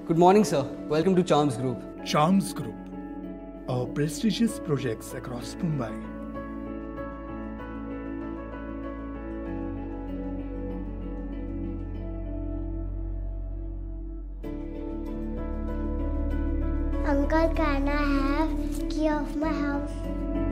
Good morning, sir. Welcome to Charms Group. Charms Group, our prestigious projects across Mumbai. Uncle, can I have key of my house?